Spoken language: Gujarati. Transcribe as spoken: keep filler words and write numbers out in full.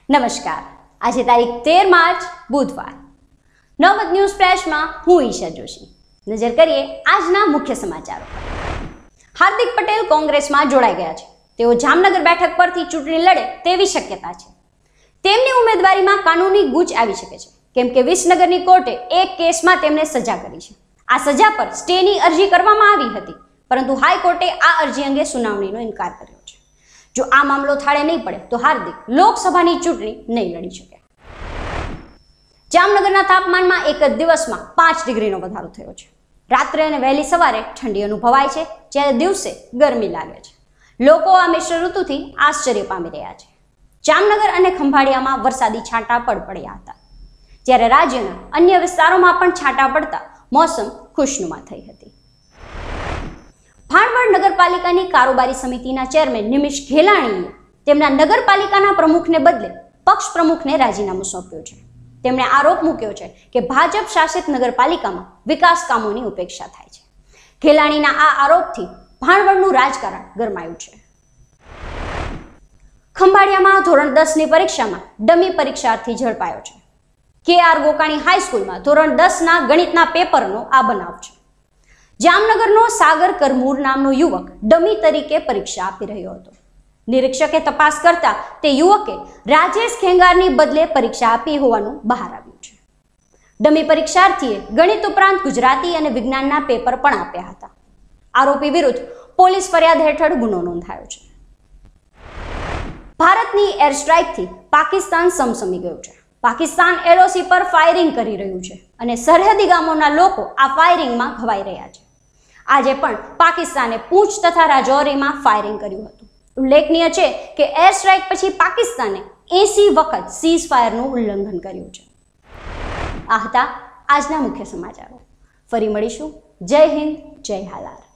નમસ્કાર, આજે તારીખ તેર માર્ચ બુધવાર. નોબત ન્યૂઝ ફ્લેશમાં હું ઈશા જોશી. નજર કરીએ આજના મુખ્ય સમાચારો પર. હાર્દિક પટેલ કોંગ્રેસમાં જોડાઈ ગયા છે. તેઓ જામનગર બેઠક પરથી ચૂંટણી લડે તેવી શક્યતા છે. તેમની ઉમેદવારીમાં કાનૂની ગૂંચ આવી શકે છે, કેમ કે વિસનગરની કોર્ટે એક કેસમાં તેમને સજા કરી છે. આ સજા પર સ્ટેની અરજી કરવામાં આવી હતી, પરંતુ હાઈકોર્ટે આ અરજી અંગે સુનાવણીનો ઇનકાર કર્યો છે. જો આ મામલો થાળે નહીં પડે તો હાર્દિક લોકસભાની ચૂંટણી નહીં લડી શકે. જામનગરના તાપમાનમાં એક જ દિવસમાં પાંચ ડિગ્રીનો વધારો થયો છે. રાત્રે અને વહેલી સવારે ઠંડી અનુભવાય છે, જ્યારે દિવસે ગરમી લાગે છે. લોકો આ મિશ્ર ઋતુથી આશ્ચર્ય પામી રહ્યા છે. જામનગર અને ખંભાળિયામાં વરસાદી છાંટા પડ પડ્યા હતા, જ્યારે રાજ્યના અન્ય વિસ્તારોમાં પણ છાંટા પડતા મોસમ ખુશનુમા થઈ હતી. ભાણવડ નગરપાલિકાની કારોબારી સમિતિના ચેરમેન નિમિશ ઘેલાણીએ તેમના નગરપાલિકાના પ્રમુખને બદલે પક્ષ પ્રમુખને રાજીનામું સોંપ્યું છે. તેમણે આરોપ મૂક્યો છે કે ભાજપ શાસિત નગરપાલિકામાં વિકાસ કામોની ઉપેક્ષા થાય છે. ઘેલાણીના આ આરોપથી ભાણવડનું રાજકારણ ગરમાયું છે. ખંભાળિયામાં ધોરણ દસ ની પરીક્ષામાં ડમી પરીક્ષાર્થી ઝડપાયો છે. કે આર ગોકાણી હાઈસ્કૂલમાં ધોરણ દસ ના ગણિતના પેપરનો આ બનાવ છે. જામનગરનો સાગર કરમૂર નામનો યુવક ડમી તરીકે પરીક્ષા આપી રહ્યો હતો. નિરીક્ષકે તપાસ કરતા તે યુવકે રાજેશ ખેંગારની બદલે પરીક્ષા આપી હોવાનું બહાર આવ્યું છે. ડમી પરીક્ષાર્થીએ ગણિત ઉપરાંત ગુજરાતી અને વિજ્ઞાનના પેપર પણ આપ્યા હતા. આરોપી વિરુદ્ધ પોલીસ ફરિયાદ હેઠળ ગુનો નોંધાયો છે. ભારતની એર સ્ટ્રાઇકથી પાકિસ્તાન સમસમી ગયું છે. પાકિસ્તાન એલઓસી પર ફાયરિંગ કરી રહ્યું છે અને સરહદી ગામોના લોકો આ ફાયરિંગમાં ઘવાઈ રહ્યા છે. આજે પણ પાકિસ્તાને પૂંછ તથા રાજૌરીમાં ફાયરિંગ કર્યું હતું. ઉલ્લેખનીય છે કે એર સ્ટ્રાઇક પછી પાકિસ્તાને એસી વખત સીઝફાયરનું ઉલ્લંઘન કર્યું છે. આ હતા આજના મુખ્ય સમાચારો. ફરી મળીશું. જય હિન્દ, જય હાલાર.